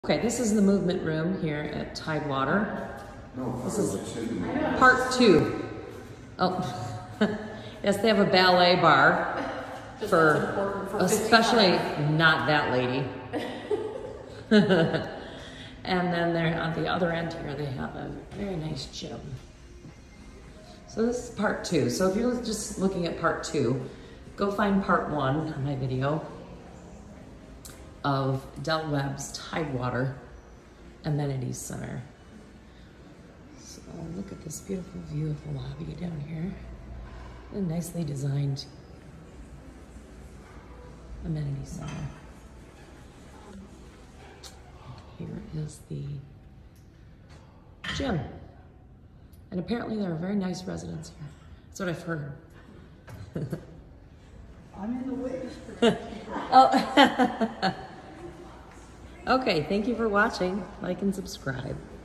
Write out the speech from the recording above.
Okay, this is the movement room here at Tidewater. This is part 2. Oh, yes, they have a ballet bar for especially not that lady. And then they're on the other end here, they have a very nice gym. So this is part 2. So if you're just looking at part 2, go find part 1 on my video of Del Webb's Tidewater Amenities Center. So look at this beautiful view of the lobby down here. A nicely designed amenity center. Here is the gym. And apparently there are very nice residents here. That's what I've heard. I'm in the way. Oh. Okay, thank you for watching. Like and subscribe.